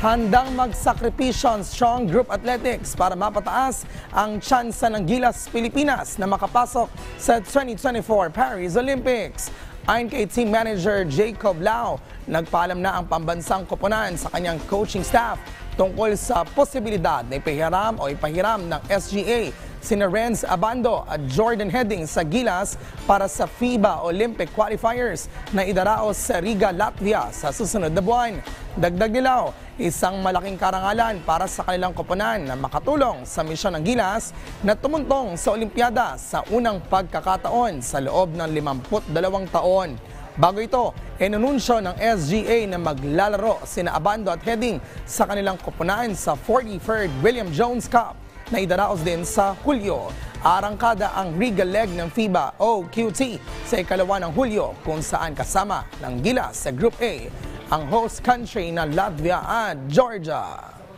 Handang magsakripisyo ang Strong Group Athletics para mapataas ang tsansa ng Gilas Pilipinas na makapasok sa 2024 Paris Olympics. Ayon kay Team Manager Jacob Lao, nagpaalam na ang pambansang koponan sa kanyang coaching staff tungkol sa posibilidad na ipahiram ng SGA sina Renz Abando at Jordan Heading sa Gilas para sa FIBA Olympic Qualifiers na idaraos sa Riga, Latvia sa susunod na buwan. Dagdag nila, isang malaking karangalan para sa kanilang koponan na makatulong sa misyon ng Gilas na tumuntong sa Olimpiada sa unang pagkakataon sa loob ng 52 taon. Bago ito, inanunsyo ng SGA na maglalaro sina Abando at Heading sa kanilang koponan sa 43rd William Jones Cup na idaraos din sa Hulyo. Arangkada ang Riga leg ng FIBA OQT sa ikalawa ng Hulyo kung saan kasama ng Gilas sa Group A ang host country na Latvia at Georgia.